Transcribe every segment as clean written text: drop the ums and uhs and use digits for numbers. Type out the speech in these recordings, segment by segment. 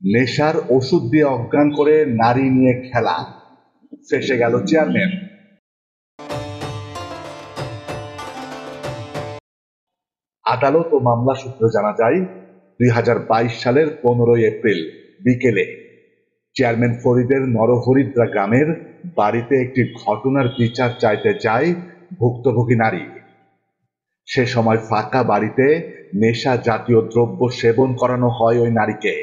নেশার ওষুধ দিয়ে অজ্ঞান করে নারী নিয়ে খেলা, ফেঁসে গেল চেয়ারম্যান। আদালত ও মামলা সূত্রে জানা যায়, 2022 সালের 15 এপ্রিল বিকেলে চেয়ারম্যান ফরিদের নরহরিদ্রা গ্রামের বাড়িতে একটি ঘটনার বিচার চাইতে যায় ভুক্তভোগী নারী। সে সময় ফাঁকা বাড়িতে নেশা জাতীয় দ্রব্য সেবন করানো হয় ওই নারীকে।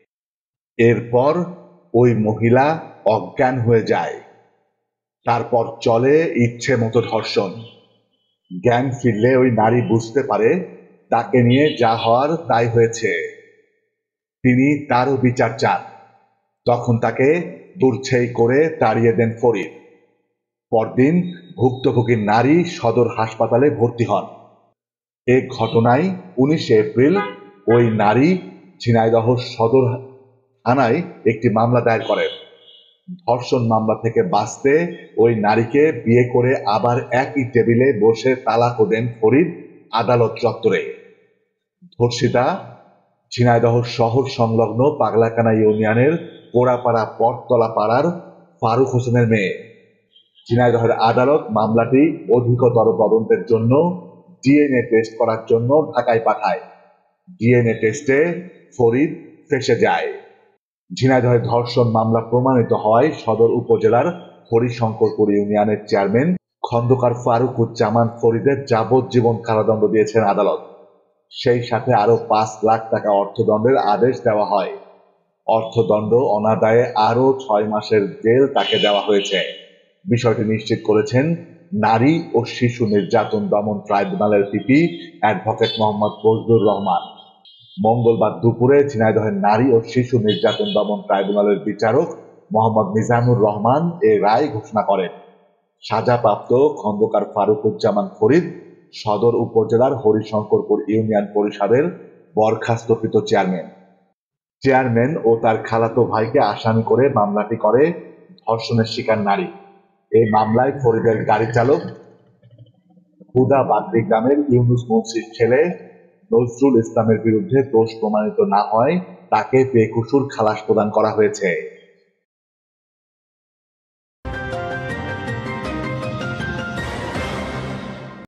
এরপর ওই মহিলা অজ্ঞান হয়ে যায়। তারপর চলে ইচ্ছে মতো ধর্ষণ। জ্ঞান ফিরলে ওই নারী বুঝতে পারে তাকে নিয়ে যা হওয়ার তাই হয়েছে। তিনি তারও বিচার চান। তখন তাকে দূরছেই করে তাড়িয়ে দেন ফরিদ। পরদিন ভুক্তভোগী নারী সদর হাসপাতালে ভর্তি হন। এ ঘটনায় 19 এপ্রিল ওই নারী ঝিনাইদহ সদর থানায় একটি মামলা দায়ের করেন। ধর্ষণ মামলা থেকে বাঁচতে ওই নারীকে বিয়ে করে আবার একই টেবিলে বসে তালাকও দেন ফরিদ আদালত চত্বরে। ধর্ষিতা ঝিনাইদহ শহর সংলগ্ন পাগলাকানা ইউনিয়নের পোড়াপাড়া পটতলা পাড়ার ফারুক হোসেনের মেয়ে। ঝিনাইদহের আদালত মামলাটি অধিকতর তদন্তের জন্য ডিএনএ টেস্ট করার জন্য ঢাকায় পাঠায়। ডিএনএ টেস্টে ফরিদ ফেঁসে যায়। ঝিনাইদহের ধর্ষণ মামলা প্রমাণিত হয় সদর উপজেলার হরিশঙ্করপুর ইউনিয়নের চেয়ারম্যান খন্দকার ফারুকুজ্জামান ফরিদের যাবজ্জীবন কারাদণ্ড দিয়েছেন আদালত। সেই সাথে আরো 5 লাখ টাকা অর্থদণ্ডের আদেশ দেওয়া হয়। অর্থদণ্ড অনাদায়ে আরো 6 মাসের জেল তাকে দেওয়া হয়েছে। বিষয়টি নিশ্চিত করেছেন নারী ও শিশু নির্যাতন দমন ট্রাইব্যুনালের পিপি অ্যাডভোকেট মোহাম্মদ ফজলুর রহমান। মঙ্গলবার দুপুরে ঝিনাইদহের নারী ও শিশু নির্যাতন দমন ট্রাইব্যুনালের বিচারক মোহাম্মদ মিজানুর রহমান এ রায় ঘোষণা করেন। সাজাপ্রাপ্ত খন্দকার ফারুকুজ্জামান ফরিদ সদর উপজেলার হরিশঙ্করপুর ইউনিয়ন পরিষদের বরখাস্তকৃত চেয়ারম্যান ও তার খালাতো ভাইকে আসামি করে মামলাটি করে ধর্ষণের শিকার নারী। এই মামলায় ফরিদের গাড়ি চালক হুদা বাগরি গ্রামের ইউনুস মুন্সির ছেলে নজরুল ইসলামের বিরুদ্ধে দোষ প্রমাণিত না হয় তাকে বেকসুর খালাস প্রদান করা হয়েছে।